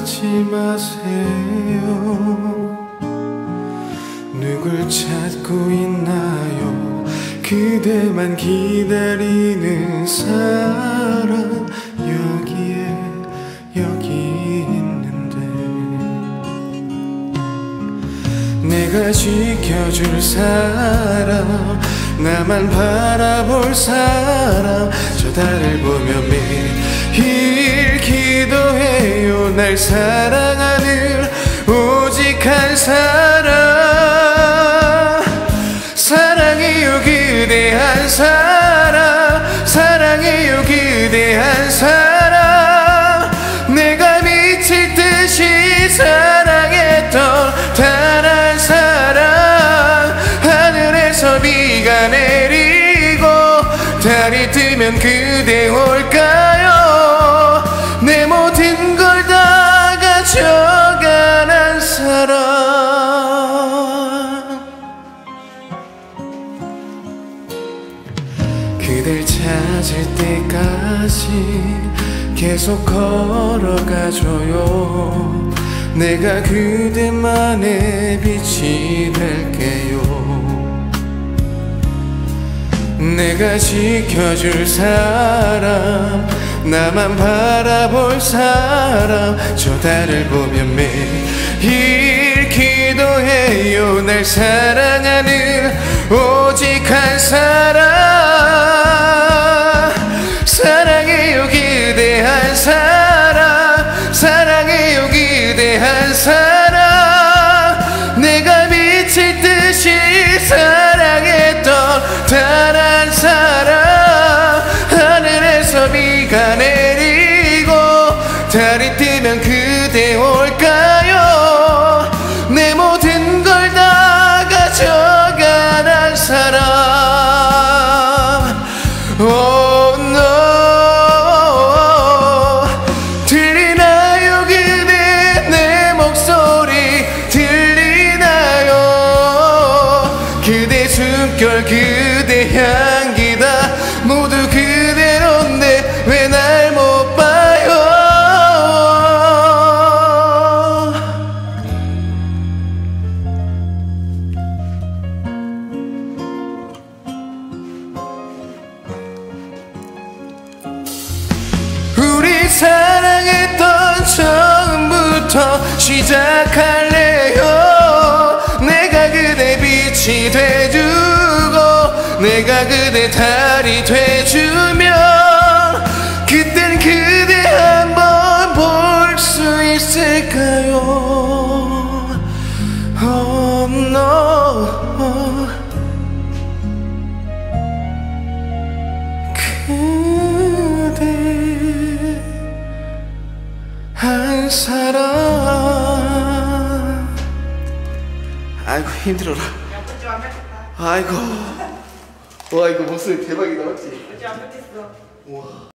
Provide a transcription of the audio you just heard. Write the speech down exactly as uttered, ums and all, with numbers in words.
하지 마세요. 누굴 찾고 있나요? 그대만 기다리는 사람 여기에 여기 있는데 내가 지켜줄 사람, 나만 바라볼 사람, 저 달을 보며 매일 기도해요. 날 사랑하는 오직 한 사람, 사랑해요 그대 한 사람, 사랑해요 그대 한 사람. 내가 미칠 듯이 사랑했던 단 한 사람. 하늘에서 비가 내리고 달이 뜨면 그대 올까요? 내 모든 걸 다 가져간 한 사람. 그댈 찾을 때까지 계속 걸어가줘요. 내가 그대만의 빛이 될게요. 내가 지켜줄 사람, 나만 바라볼 사람, 저 달을 보며 매일 기도해요. 날 사랑하는 오직 한 사람, 사랑해요 그대 한 사람, 사랑해요 그대 한 사람. 내가 미칠 듯이 사랑했던 단 한 사람. 하늘에서 비가 내리고 달이 뜨면 그대 올까요? 내 모든 걸 다 가져간 한 사람. Oh no. 들리나요 그대 내 목소리 들리나요? 그대 숨결 그대 향기 다 모두 그대로인데 왜 날 못 봐요? 우리 사랑했던 처음부터 시작할래요. 내가 그대 빛이 돼주고 내가 그대 달이 돼주면 그땐 그대 한번 볼 수 있을까요? Oh no. 그대 한 사람. 아이고 힘들어라. 아이고. 와 이거 목소리 대박이다 맞지? 어제 안 뵙겠어. 우와.